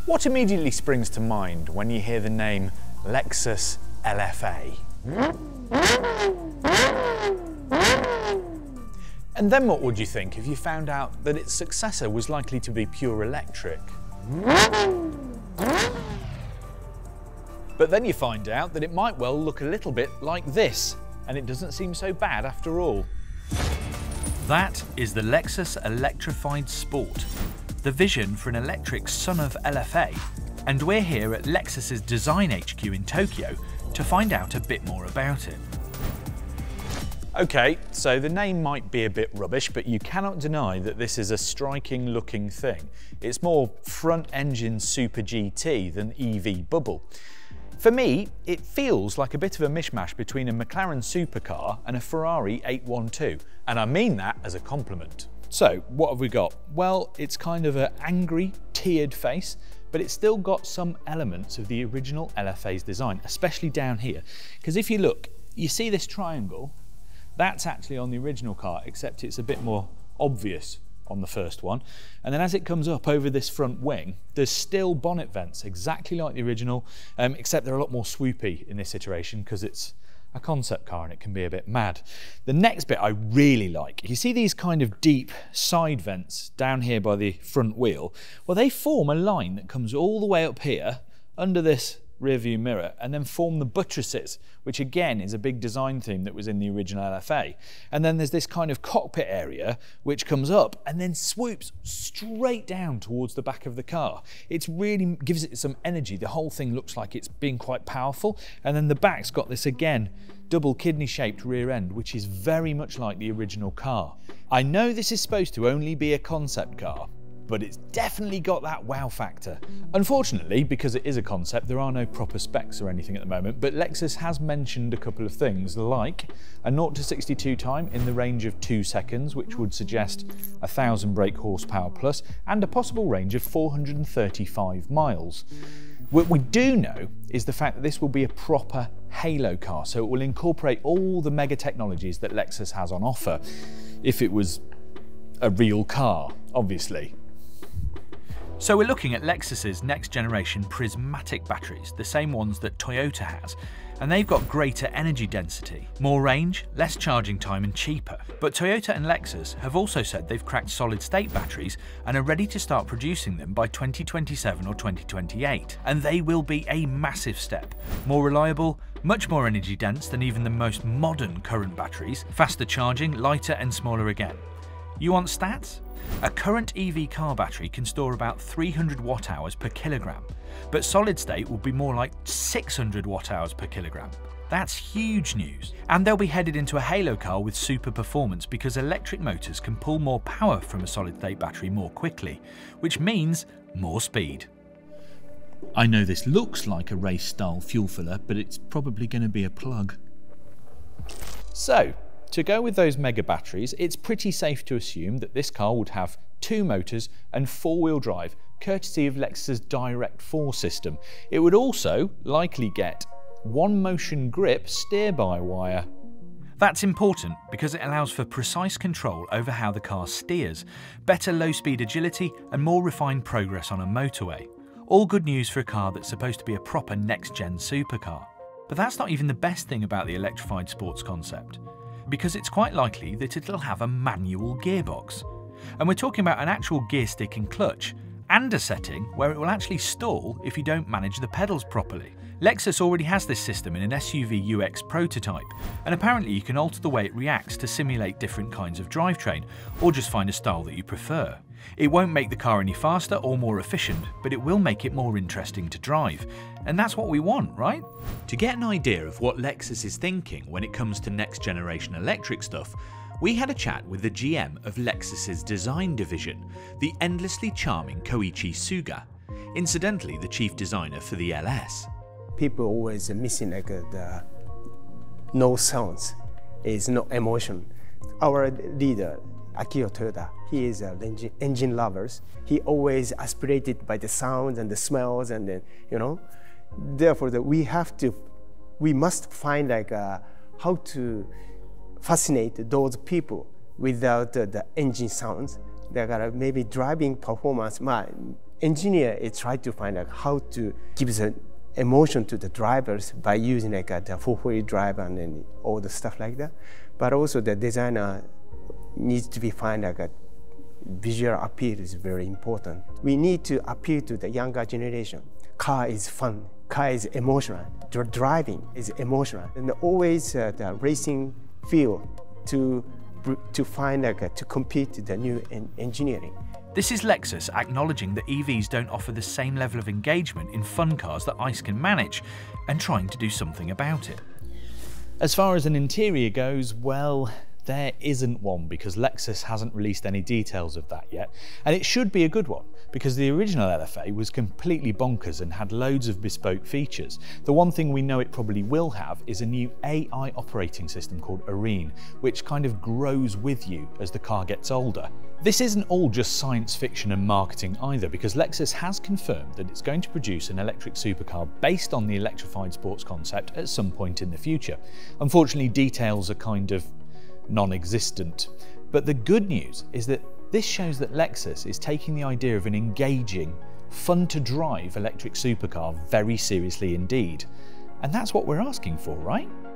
What immediately springs to mind when you hear the name Lexus LFA? And then what would you think if you found out that its successor was likely to be pure electric? But then you find out that it might well look a little bit like this, and it doesn't seem so bad after all. That is the Lexus Electrified Sport, the vision for an electric son of LFA, and we're here at Lexus's Design HQ in Tokyo to find out a bit more about it. Okay, so the name might be a bit rubbish, but you cannot deny that this is a striking looking thing. It's more front engine Super GT than EV bubble. For me, it feels like a bit of a mishmash between a McLaren supercar and a Ferrari 812, and I mean that as a compliment. So, what have we got? Well, it's kind of an angry, tiered face, but it's still got some elements of the original LFA's design, especially down here. Because if you look, you see this triangle? That's actually on the original car, except it's a bit more obvious on the first one. And then as it comes up over this front wing, there's still bonnet vents, exactly like the original, except they're a lot more swoopy in this iteration because it's a concept car and it can be a bit mad. The next bit I really like, you see these kind of deep side vents down here by the front wheel? Well, they form a line that comes all the way up here under this rear view mirror and then form the buttresses, which again is a big design theme that was in the original LFA. And then there's this kind of cockpit area which comes up and then swoops straight down towards the back of the car. It really gives it some energy. The whole thing looks like it's being quite powerful. And then the back's got this again double kidney shaped rear end, which is very much like the original car. I know this is supposed to only be a concept car, but it's definitely got that wow factor. Unfortunately, because it is a concept, there are no proper specs or anything at the moment, but Lexus has mentioned a couple of things like a 0 to 62 time in the range of 2 seconds, which would suggest 1,000 brake horsepower plus, and a possible range of 435 miles. What we do know is the fact that this will be a proper halo car, so it will incorporate all the mega technologies that Lexus has on offer, if it was a real car, obviously. So we're looking at Lexus's next generation prismatic batteries, the same ones that Toyota has, and they've got greater energy density, more range, less charging time and cheaper. But Toyota and Lexus have also said they've cracked solid state batteries and are ready to start producing them by 2027 or 2028, and they will be a massive step, more reliable, much more energy dense than even the most modern current batteries, faster charging, lighter and smaller again. You want stats? A current EV car battery can store about 300 watt-hours per kilogram, but solid state will be more like 600 watt-hours per kilogram. That's huge news. And they'll be headed into a halo car with super performance because electric motors can pull more power from a solid state battery more quickly, which means more speed. I know this looks like a race-style fuel filler, but it's probably going to be a plug. So, to go with those mega batteries, it's pretty safe to assume that this car would have 2 motors and 4-wheel drive, courtesy of Lexus's Direct 4 system. It would also likely get 1 motion grip steer-by-wire. That's important because it allows for precise control over how the car steers, better low-speed agility and more refined progress on a motorway. All good news for a car that's supposed to be a proper next-gen supercar. But that's not even the best thing about the electrified sports concept, because it's quite likely that it'll have a manual gearbox. And we're talking about an actual gear stick and clutch, and a setting where it will actually stall if you don't manage the pedals properly. Lexus already has this system in an SUV UX prototype, and apparently you can alter the way it reacts to simulate different kinds of drivetrain, or just find a style that you prefer. It won't make the car any faster or more efficient, but it will make it more interesting to drive. And that's what we want, right? To get an idea of what Lexus is thinking when it comes to next generation electric stuff, we had a chat with the GM of Lexus's design division, the endlessly charming Koichi Suga, incidentally the chief designer for the LS. People always missing like the no sounds, is no emotion. Our leader, Akio Toyoda, he is an engine lovers. He always aspirated by the sounds and the smells, and then, you know, therefore we must find like how to fascinate those people without the engine sounds. They're maybe driving performance, engineer is trying to find out how to give the emotion to the drivers by using like the four-wheel drive and then all the stuff like that. But also the designer needs to be find like a visual appeal is very important. We need to appeal to the younger generation. Car is fun, car is emotional, driving is emotional, and always the racing feel to find like to compete with the new engineering. This is Lexus acknowledging that EVs don't offer the same level of engagement in fun cars that ICE can manage, and trying to do something about it. As far as an interior goes, well, there isn't one because Lexus hasn't released any details of that yet. And it should be a good one because the original LFA was completely bonkers and had loads of bespoke features. The one thing we know it probably will have is a new AI operating system called Arene, which kind of grows with you as the car gets older. This isn't all just science fiction and marketing either, because Lexus has confirmed that it's going to produce an electric supercar based on the electrified sports concept at some point in the future. Unfortunately, details are kind of non-existent. But the good news is that this shows that Lexus is taking the idea of an engaging, fun-to-drive electric supercar very seriously indeed. And that's what we're asking for, right?